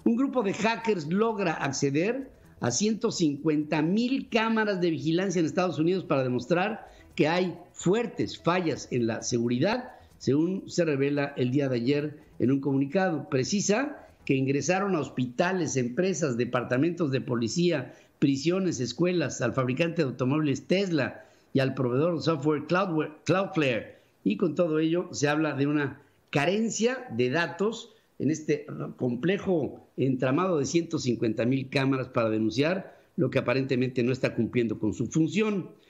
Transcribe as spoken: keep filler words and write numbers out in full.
Un grupo de hackers logra acceder a ciento cincuenta mil cámaras de vigilancia en Estados Unidos para demostrar que hay fuertes fallas en la seguridad, según se revela el día de ayer en un comunicado. Precisa que ingresaron a hospitales, empresas, departamentos de policía, prisiones, escuelas, al fabricante de automóviles Tesla y al proveedor de software Cloudflare. Y con todo ello se habla de una carencia de datos en este complejo entramado de ciento cincuenta mil cámaras para denunciar lo que aparentemente no está cumpliendo con su función.